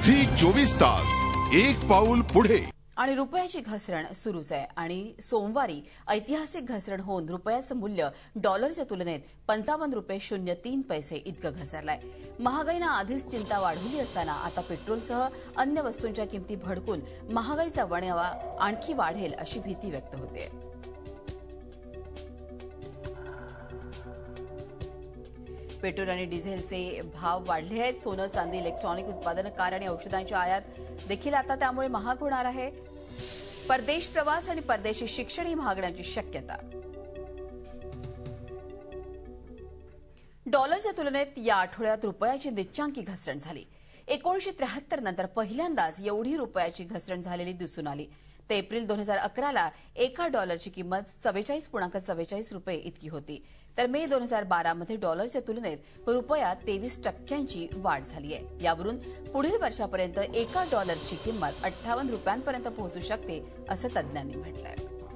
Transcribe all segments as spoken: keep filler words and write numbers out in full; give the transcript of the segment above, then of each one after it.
Zee चोवीस तास एक पाऊल पुढे। आणि रुपयाची घसरण सुरूच आहे आणि सोमवारी ऐतिहासिक घसरण होऊन रुपयाचं मूल्य डॉलरच्या तुलनेत पंचावन्न रुपये शून्य तीन पैसे इतकं घसरलंय। महागाईनं आधीच चिंता वाढवली असताना आता पेट्रोलसह अन्य वस्तूंच्या किमती भडकून महागाईचा वणवा आणखी वाढेल अशी भीती व्यक्त होते। पेट्रोल आणि डिझेलचे भाव वाढले आहेत। सोनं, चांदी, इलेक्ट्रॉनिक उत्पादनं, कार आणि औषधांची आयात देखील आता त्यामुळे महाग होणार आहे। परदेश प्रवास आणि परदेशी शिक्षण ही महागण्याची शक्यता। डॉलरच्या तुलनेत या आठवड्यात रुपयाची निच्चांकी घसरण झाली। एकोणीसशे त्र्याहत्तर नंतर पहिल्यांदाच एवढी रुपयाची घसरण झालेली दिसून आली। ते एप्रिल दोन हजार अकराला एका डॉलरची किंमत चव्वेचाळीस पूर्णांक चव्वेचाळीस रुपये इतकी होती, तर मे दोन हजार बारा मध्ये डॉलरच्या तुलनेत रुपयात तेवीस टक्क्यांची वाढ झाली आहे। यावरून पुढील वर्षापर्यंत एका डॉलरची किंमत अठ्ठावन्न रुपयांपर्यंत पोहोचू शकते असं तज्ज्ञांनी म्हटलंय।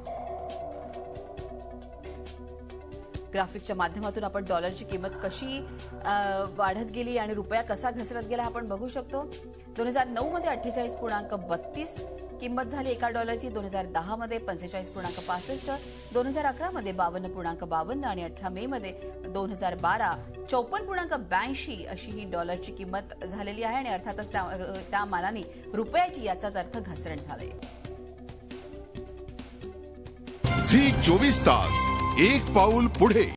ग्राफिकच्या माध्यमातून आपण डॉलरची किंमत कशी वाढत गेली आणि रुपया कसा घसरत गेला आपण बघू शकतो। दोन हजार नऊ मध्ये अठ्ठेचाळीस पूर्णांक बत्तीस किंमत झाली एका डॉलरची, दोन हजार दहा मध्ये पंचेचाळीस पूर्णांक पासष्ट, दोन हजार अकरा मध्ये बावन्न पूर्णांक बावन्न आणि अठरा मे मध्ये दोन हजार बारा चौपन्न पूर्णांक ब्याऐंशी अशी ही डॉलरची किंमत झालेली आहे। आणि अर्थातच त्या मानाने रुपयाची याचाच अर्थ घसरण झाले। झी चोवीस तास एक पाऊल पुढे।